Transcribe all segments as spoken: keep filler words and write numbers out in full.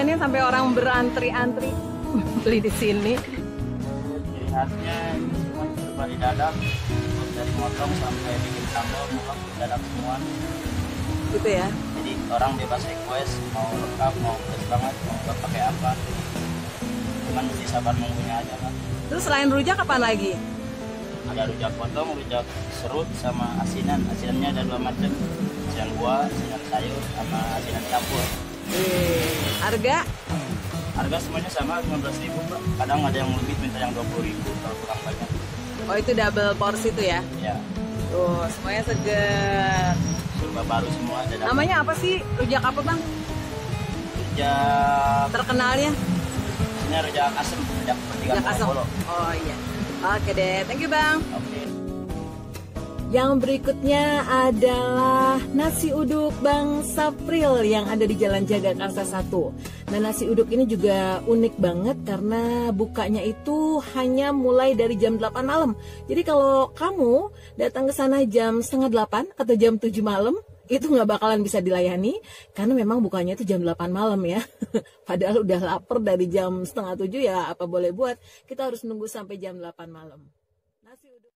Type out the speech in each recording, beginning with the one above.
keunikannya sampai orang berantri-antri beli di sini? Ciri khasnya ini semua serba di dalam, dari motong sampai bikin sambal, muka dalam semua. Gitu ya? Jadi orang bebas request, mau lengkap, mau plus banget, mau nggak pakai apa. Cuman mesti sabar nunggunya aja kan. Terus selain rujak apa lagi? Ada rujak potong, rujak serut, sama asinan. Asinannya ada dua macam, asinan buah, asinan sayur, sama asinan campur. Eh, harga? Harga semuanya sama, lima belas ribu Pak. Kadang ada yang lebih, minta yang dua puluh ribu kalau kurang banyak. Oh, itu double porsi itu ya? Ya. Tuh, semuanya seger. Serba baru semua ada. Namanya apa sih? Rujak apa bang? Rujak Terkenalnya? ini rujak asem, rujak pertigaan Rujak asem. Polo. Oh iya. Oke deh, thank you bang. Oke. Yang berikutnya adalah nasi uduk Bang Sapril yang ada di Jalan Jagakarsa satu. Nah, nasi uduk ini juga unik banget karena bukanya itu hanya mulai dari jam delapan malam. Jadi kalau kamu datang ke sana jam setengah delapan atau jam tujuh malam, itu nggak bakalan bisa dilayani karena memang bukanya itu jam delapan malam ya. Padahal udah lapar dari jam setengah tujuh ya, apa boleh buat, kita harus nunggu sampai jam delapan malam. Nasi uduk.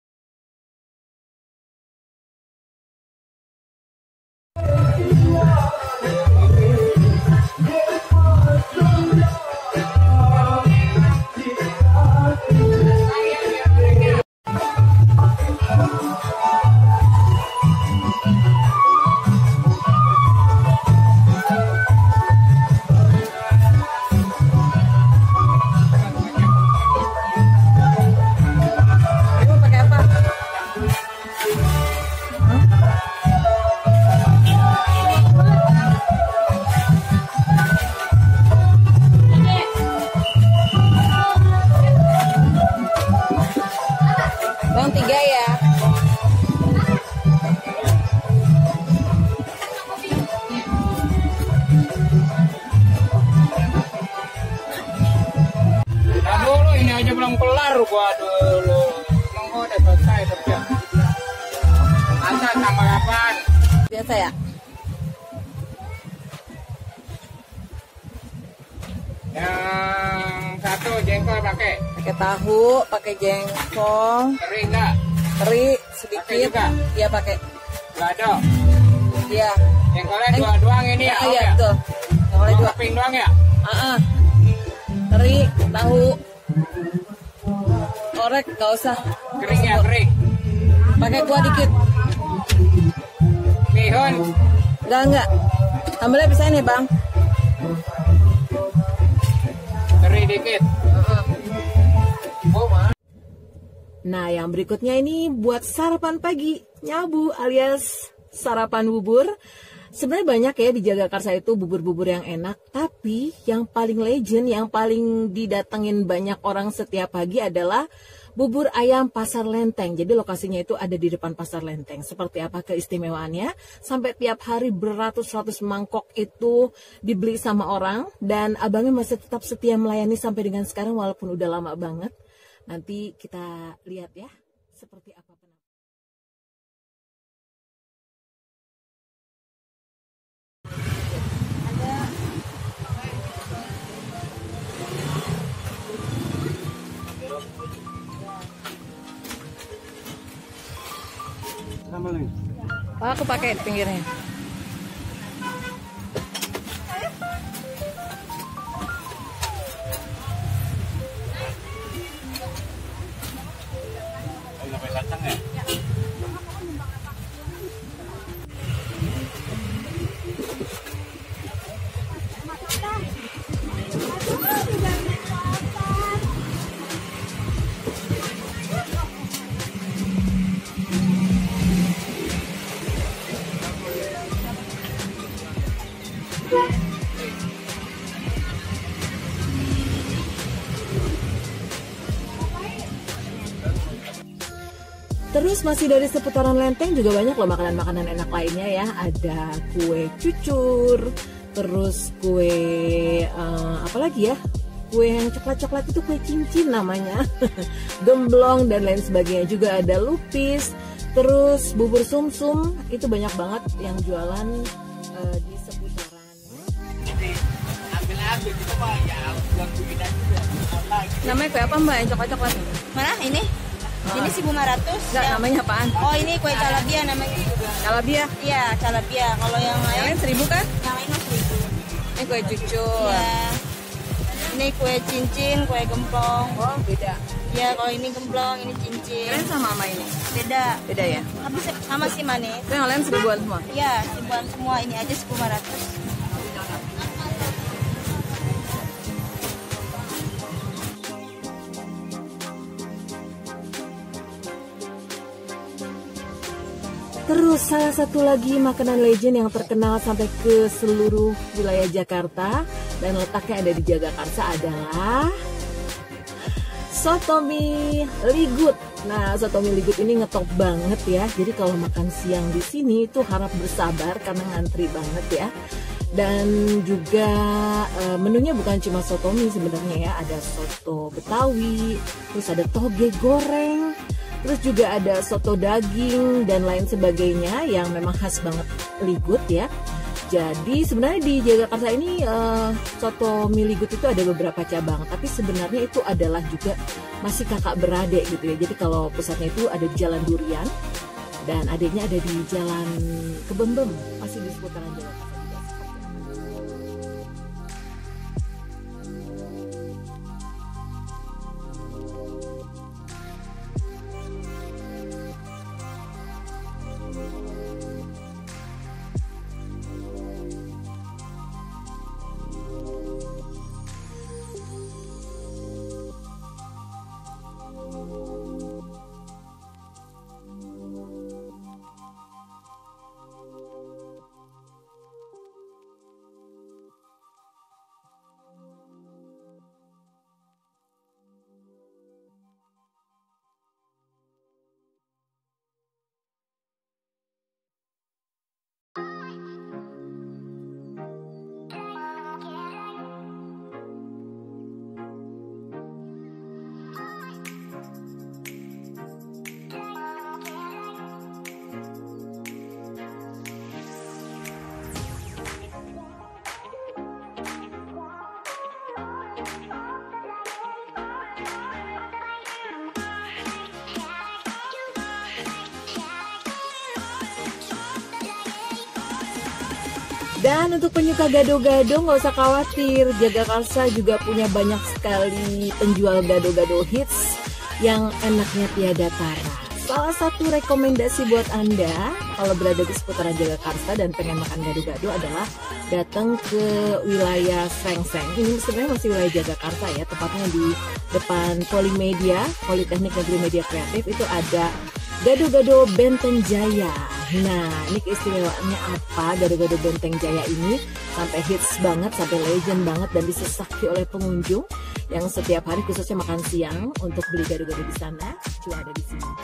Bang tiga ya. Nah dulu ini aja belum kelar gua dulu. Emang gua udah selesai kerja. Masa tambah apaan? Biasa ya? Yang satu jengkol pakai. Pakai tahu, pakai jengkol, Teri enggak? teri Pakai sedikit. juga? Iya pakai. Gado. Iya. Jengkolnya Eh, dua doang ini ya? Iya, Om, iya ya? betul. Jengkolnya Mau dua. keping doang ya? Ah, teri, tahu, orek nggak usah. Kering ya, kering. Pakai kuah dikit. Bihun. Enggak enggak. Sambelnya bisa nih bang. Teri dikit. Oh, mah. Nah, yang berikutnya ini buat sarapan pagi, nyabu alias sarapan bubur. Sebenarnya banyak ya di Jagakarsa itu bubur-bubur yang enak, tapi yang paling legend, yang paling didatengin banyak orang setiap pagi adalah bubur ayam Pasar Lenteng. Jadi lokasinya itu ada di depan Pasar Lenteng. Seperti apa keistimewaannya? Sampai tiap hari beratus-ratus mangkok itu dibeli sama orang, dan abangnya masih tetap setia melayani sampai dengan sekarang walaupun udah lama banget. Nanti kita lihat ya seperti apa penampakan. Oh, aku pakai di pinggirnya. Sampai kacang ya? Terus masih dari seputaran Lenteng juga banyak loh makanan-makanan enak lainnya ya. Ada kue cucur, terus kue uh, apa lagi ya? Kue yang coklat-coklat itu kue cincin namanya. Gemblong dan lain sebagainya. Juga ada lupis, terus bubur sumsum, itu banyak banget yang jualan uh, di seputaran. Ambil Namanya kue apa Mbak yang coklat-coklat? Mana ini? Ah. Ini seribu lima ratus. Enggak, Yang- namanya apaan? Oh, ini kue calabia namanya juga. Calabia. Iya, calabia. Kalau yang Yang lain, lain seribu kan? yang lain mas seribu. Ini kue cucur. Iya. Ini kue cincin, kue gemplong. Oh, beda. Iya, kalau ini gemplong, ini cincin. Kalian sama sama ini? Beda. Beda ya? Tapi se- sama sih manis. Itu yang lain seribuan semua? Iya, seribuan semua. Ini aja seribu lima ratus. Terus salah satu lagi makanan legend yang terkenal sampai ke seluruh wilayah Jakarta dan letaknya ada di Jagakarsa adalah soto mie ligut. Nah, soto mie ligut ini ngetop banget ya. Jadi kalau makan siang di sini itu harap bersabar karena ngantri banget ya. Dan juga e, menunya bukan cuma soto mie sebenarnya ya, ada soto Betawi, terus ada toge goreng, terus juga ada soto daging dan lain sebagainya yang memang khas banget ligut ya. Jadi sebenarnya di Jagakarsa ini uh, soto mie ligut itu ada beberapa cabang, tapi sebenarnya itu adalah juga masih kakak beradik gitu ya. Jadi kalau pusatnya itu ada di Jalan Durian dan adiknya ada di Jalan Kebembem, masih di seputaran Jagakarsa juga. Dan untuk penyuka gado-gado nggak usah khawatir, Jagakarsa juga punya banyak sekali penjual gado-gado hits yang enaknya tiada tara. Salah satu rekomendasi buat Anda kalau berada di seputaran Jagakarsa dan pengen makan gado-gado adalah datang ke wilayah Srengseng. Ini sebenarnya masih wilayah Jagakarsa ya, tepatnya di depan Polimedia, Politeknik Negeri Media Kreatif itu ada Gado-Gado Benteng Jaya. Nah, ini keistimewaannya apa Gado-Gado Benteng Jaya ini sampai hits banget, sampai legend banget dan disesaki oleh pengunjung yang setiap hari khususnya makan siang untuk beli gado-gado di sana cuma ada di sini.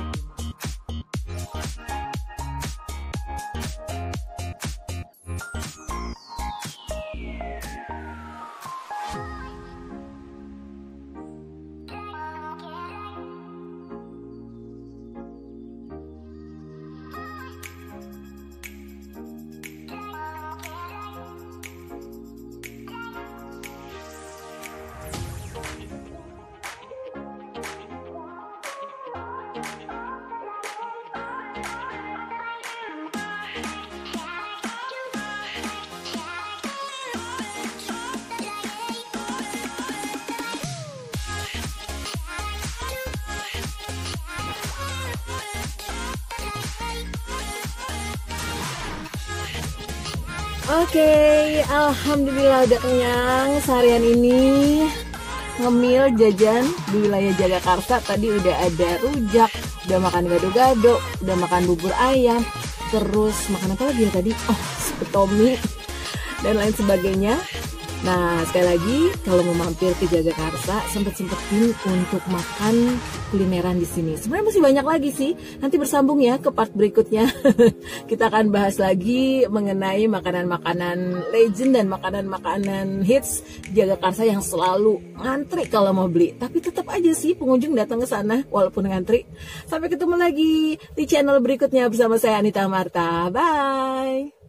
Oke, alhamdulillah udah kenyang seharian ini ngemil jajan di wilayah Jagakarsa. Tadi udah ada rujak, udah makan gado-gado, udah makan bubur ayam, terus makan apa lagi ya tadi? Oh, soto mie dan lain sebagainya. Nah, sekali lagi kalau mau mampir ke Jagakarsa, sempet-sempetin untuk makan kulineran di sini. Sebenarnya masih banyak lagi sih. Nanti bersambung ya ke part berikutnya. Kita akan bahas lagi mengenai makanan-makanan legend dan makanan-makanan hits Jagakarsa yang selalu ngantri kalau mau beli. Tapi tetap aja sih pengunjung datang ke sana walaupun ngantri. Sampai ketemu lagi di channel berikutnya bersama saya Anita Marta. Bye.